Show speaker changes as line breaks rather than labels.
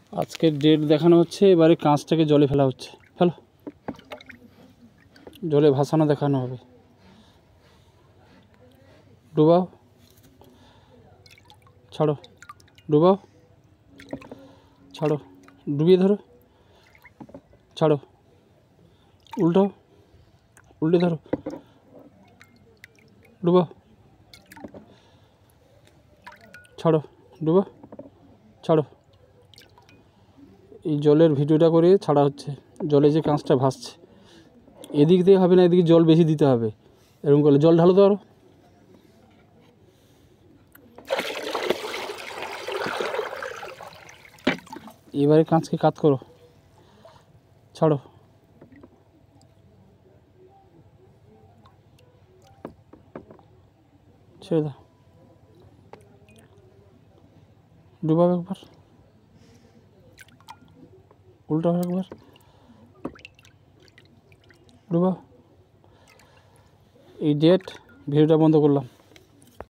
আজকের ডেট দেখানো হচ্ছে, এবারে কাঁচটাকে জলে ফেলা হচ্ছে। ফেলো, জলে ভাসানো দেখানো হবে। ডুবাও, ছাড়ো, ডুবাও, ছাড়ো, ডুবিয়ে ধরো, ছাড়ো, উল্টাও, উল্টে ধরো, ডুবাও, ছাড়ো, ডুবাও, ছাড়ো। এই জলের ভিডিওটা করে ছাড়া হচ্ছে, জলে যে কাঁচটা ভাসছে। এদিক দিয়ে হবে না, এদিকে জল বেশি দিতে হবে। এরকম করলে জল ঢালো তো আরো। এবারে কাঁচকে কাত করো, ছাড়ো, ছেড়ে দাও, ডুবাও একবার, উল্টাও একবার, ডুবাও। এই ডেট ভিডিওটা বন্ধ করলাম।